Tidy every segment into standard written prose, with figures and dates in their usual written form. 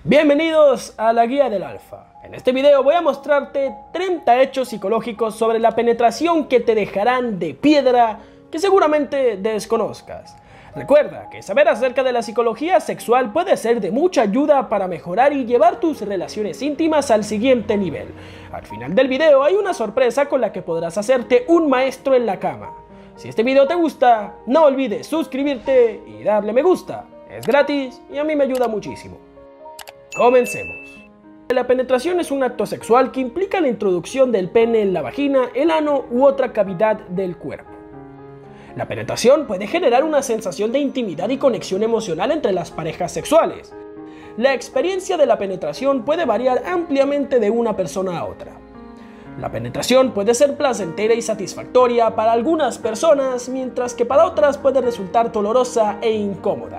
Bienvenidos a la Guía del Alfa. En este video voy a mostrarte 30 hechos psicológicos sobre la penetración que te dejarán de piedra que seguramente desconozcas. Recuerda que saber acerca de la psicología sexual puede ser de mucha ayuda para mejorar y llevar tus relaciones íntimas al siguiente nivel. Al final del video hay una sorpresa con la que podrás hacerte un maestro en la cama. Si este video te gusta, no olvides suscribirte y darle me gusta. Es gratis y a mí me ayuda muchísimo. Comencemos. La penetración es un acto sexual que implica la introducción del pene en la vagina, el ano u otra cavidad del cuerpo. La penetración puede generar una sensación de intimidad y conexión emocional entre las parejas sexuales. La experiencia de la penetración puede variar ampliamente de una persona a otra. La penetración puede ser placentera y satisfactoria para algunas personas, mientras que para otras puede resultar dolorosa e incómoda.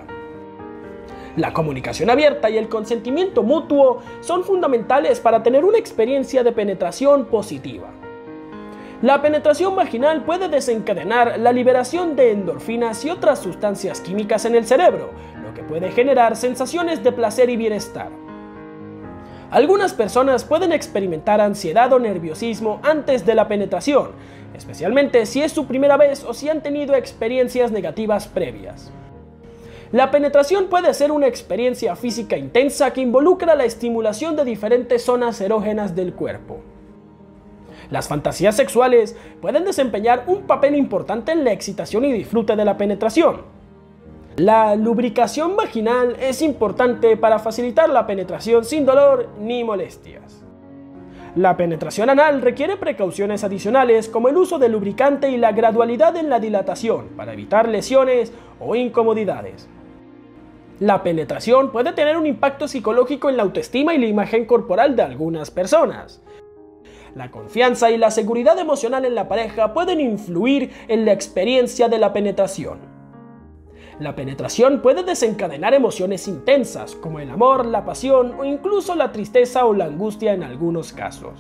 La comunicación abierta y el consentimiento mutuo son fundamentales para tener una experiencia de penetración positiva. La penetración vaginal puede desencadenar la liberación de endorfinas y otras sustancias químicas en el cerebro, lo que puede generar sensaciones de placer y bienestar. Algunas personas pueden experimentar ansiedad o nerviosismo antes de la penetración, especialmente si es su primera vez o si han tenido experiencias negativas previas. La penetración puede ser una experiencia física intensa que involucra la estimulación de diferentes zonas erógenas del cuerpo. Las fantasías sexuales pueden desempeñar un papel importante en la excitación y disfrute de la penetración. La lubricación vaginal es importante para facilitar la penetración sin dolor ni molestias. La penetración anal requiere precauciones adicionales como el uso de lubricante y la gradualidad en la dilatación para evitar lesiones o incomodidades. La penetración puede tener un impacto psicológico en la autoestima y la imagen corporal de algunas personas. La confianza y la seguridad emocional en la pareja pueden influir en la experiencia de la penetración. La penetración puede desencadenar emociones intensas, como el amor, la pasión o incluso la tristeza o la angustia en algunos casos.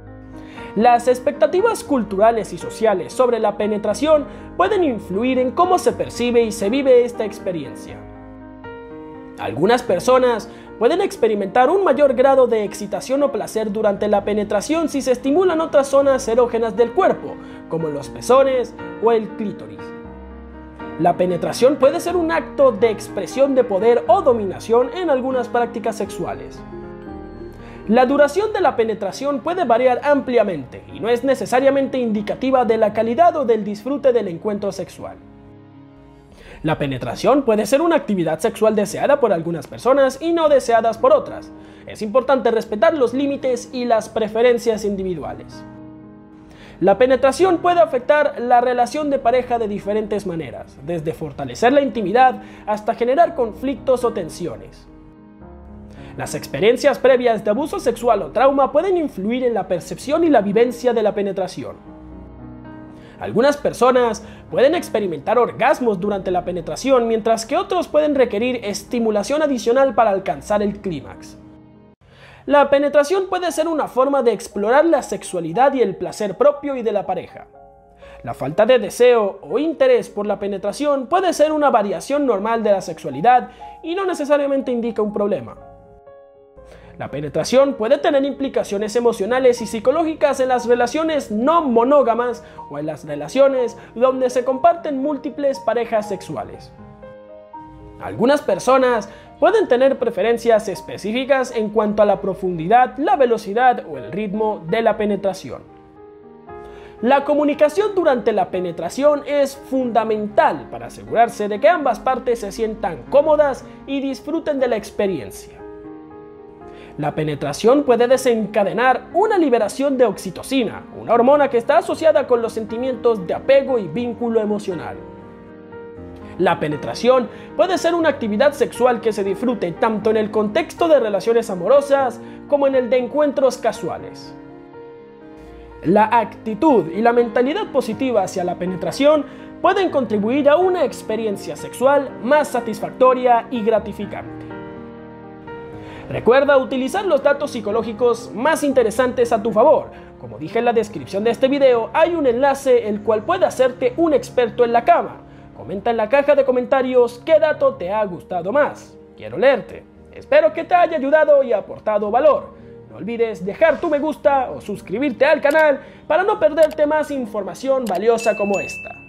Las expectativas culturales y sociales sobre la penetración pueden influir en cómo se percibe y se vive esta experiencia. Algunas personas pueden experimentar un mayor grado de excitación o placer durante la penetración si se estimulan otras zonas erógenas del cuerpo, como los pezones o el clítoris. La penetración puede ser un acto de expresión de poder o dominación en algunas prácticas sexuales. La duración de la penetración puede variar ampliamente y no es necesariamente indicativa de la calidad o del disfrute del encuentro sexual. La penetración puede ser una actividad sexual deseada por algunas personas y no deseadas por otras. Es importante respetar los límites y las preferencias individuales. La penetración puede afectar la relación de pareja de diferentes maneras, desde fortalecer la intimidad hasta generar conflictos o tensiones. Las experiencias previas de abuso sexual o trauma pueden influir en la percepción y la vivencia de la penetración. Algunas personas pueden experimentar orgasmos durante la penetración, mientras que otros pueden requerir estimulación adicional para alcanzar el clímax. La penetración puede ser una forma de explorar la sexualidad y el placer propio y de la pareja. La falta de deseo o interés por la penetración puede ser una variación normal de la sexualidad y no necesariamente indica un problema. La penetración puede tener implicaciones emocionales y psicológicas en las relaciones no monógamas o en las relaciones donde se comparten múltiples parejas sexuales. Algunas personas pueden tener preferencias específicas en cuanto a la profundidad, la velocidad o el ritmo de la penetración. La comunicación durante la penetración es fundamental para asegurarse de que ambas partes se sientan cómodas y disfruten de la experiencia. La penetración puede desencadenar una liberación de oxitocina, una hormona que está asociada con los sentimientos de apego y vínculo emocional. La penetración puede ser una actividad sexual que se disfrute tanto en el contexto de relaciones amorosas como en el de encuentros casuales. La actitud y la mentalidad positiva hacia la penetración pueden contribuir a una experiencia sexual más satisfactoria y gratificante. Recuerda utilizar los datos psicológicos más interesantes a tu favor. Como dije en la descripción de este video, hay un enlace el cual puede hacerte un experto en la cama. Comenta en la caja de comentarios qué dato te ha gustado más. Quiero leerte. Espero que te haya ayudado y aportado valor. No olvides dejar tu me gusta o suscribirte al canal para no perderte más información valiosa como esta.